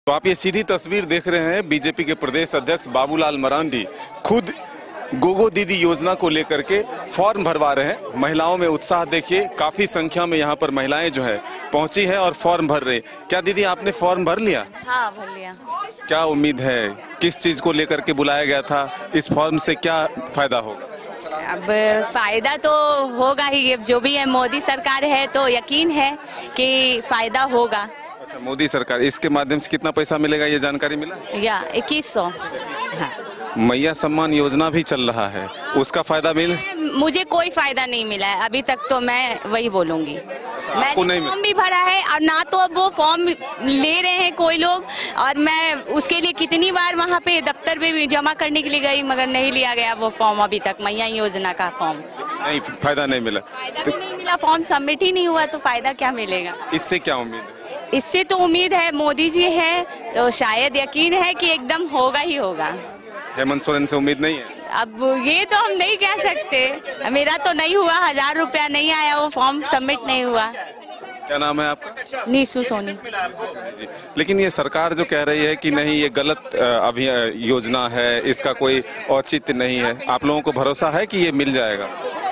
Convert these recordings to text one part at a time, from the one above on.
तो आप ये सीधी तस्वीर देख रहे हैं, बीजेपी के प्रदेश अध्यक्ष बाबूलाल मरांडी खुद गोगो दीदी योजना को लेकर के फॉर्म भरवा रहे हैं। महिलाओं में उत्साह देखिए, काफी संख्या में यहाँ पर महिलाएं जो है पहुंची है और फॉर्म भर रहे। क्या दीदी आपने फॉर्म भर लिया? हाँ, भर लिया। क्या उम्मीद है, किस चीज को लेकर के बुलाया गया था? इस फॉर्म से क्या फायदा होगा? अब फायदा तो होगा ही, जो भी है मोदी सरकार है तो यकीन है कि फायदा होगा। अच्छा, मोदी सरकार, इसके माध्यम से कितना पैसा मिलेगा, ये जानकारी मिला? या 2100। हाँ। मैया सम्मान योजना भी चल रहा है, उसका फायदा मिले? मुझे कोई फायदा नहीं मिला है अभी तक, तो मैं वही बोलूंगी। मैंने फॉर्म भी भरा है और ना तो अब वो फॉर्म ले रहे हैं कोई लोग, और मैं उसके लिए कितनी बार वहाँ पे दफ्तर पे भी जमा करने के लिए गई, मगर नहीं लिया गया वो फॉर्म अभी तक, मैया योजना का फॉर्म। नहीं, फायदा नहीं मिला। फायदा तो नहीं मिला, फॉर्म सबमिट ही नहीं हुआ तो फायदा क्या मिलेगा? इससे क्या उम्मीद है? इससे तो उम्मीद है, मोदी जी है तो शायद यकीन है कि एकदम होगा ही होगा। हेमंत सोरेन से उम्मीद नहीं है? अब ये तो हम नहीं कह सकते, मेरा तो नहीं हुआ, 1000 रुपया नहीं आया, वो फॉर्म सबमिट नहीं हुआ। क्या नाम है आपका? नीसू सोनी जी। लेकिन ये सरकार जो कह रही है कि नहीं, ये गलत अभी योजना है, इसका कोई औचित्य नहीं है, आप लोगों को भरोसा है कि ये मिल जाएगा?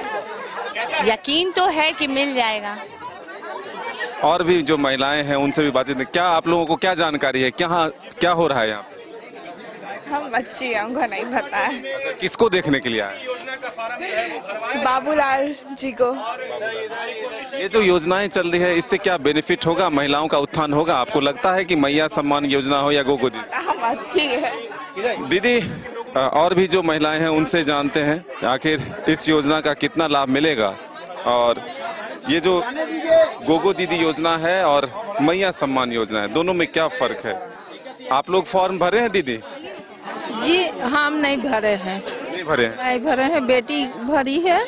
यकीन तो है कि मिल जाएगा। और भी जो महिलाएं हैं उनसे भी बातचीत, क्या आप लोगों को क्या जानकारी है, क्या हो रहा है यहाँ? हम बच्ची, हमको नहीं पता है। अच्छा, किसको देखने के लिए आए? बाबूलाल जी को। ये जो योजनाएं चल रही है, इससे क्या बेनिफिट होगा, महिलाओं का उत्थान होगा? आपको लगता है कि मैया सम्मान योजना हो या गोगो दीदी? हम अच्छी है। दीदी, और भी जो महिलाएं हैं उनसे जानते हैं आखिर इस योजना का कितना लाभ मिलेगा, और ये जो गोगो दीदी योजना है और मैया सम्मान योजना है, दोनों में क्या फर्क है? आप लोग फॉर्म भरे हैं दीदी? जी हम नहीं भरे हैं। नहीं भरे हैं? नहीं भरे हैं, बेटी भरी है।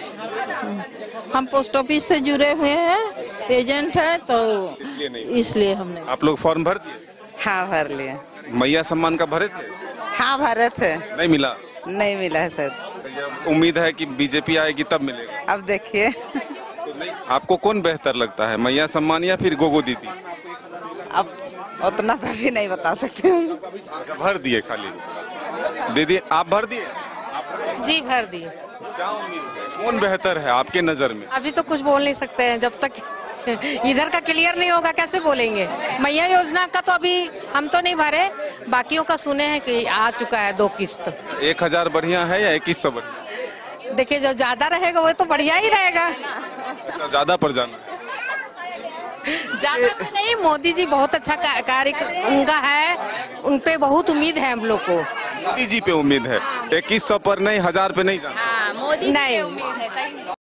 हम पोस्ट ऑफिस से जुड़े हुए हैं, एजेंट है, तो इसलिए हमने। आप लोग फॉर्म भर दिए? हाँ भर लिए। मैया सम्मान का भरे थे? हाँ भरे थे। नहीं मिला? नहीं मिला है सर। उम्मीद है कि बीजेपी आएगी तब मिलेगा। अब देखिए। आपको कौन बेहतर लगता है, मैया सम्मान या फिर गोगो दीदी? अब उतना तो भी नहीं बता सकते हम। अच्छा, भर दिए खाली। दीदी आप भर दिए? जी भर दिए। क्या उम्मीद है, कौन बेहतर है आपके नजर में? अभी तो कुछ बोल नहीं सकते हैं, जब तक इधर का क्लियर नहीं होगा कैसे बोलेंगे। मैया योजना का तो अभी हम तो नहीं भरे, बाकियों का सुने हैं कि आ चुका है 2 किस्त। 1000 बढ़िया है या 2100 बढ़िया? देखिए जो ज्यादा रहेगा वो तो बढ़िया ही रहेगा। अच्छा, ज्यादा पर जाना है? ज्यादा तो नहीं, मोदी जी बहुत अच्छा कार्य उनका है, उन पे बहुत उम्मीद है हम लोग को। मोदी जी पे उम्मीद है, 2100 पर नहीं, 1000 पे नहीं जाना? हाँ, मोदी नहीं। पे उम्मीद है।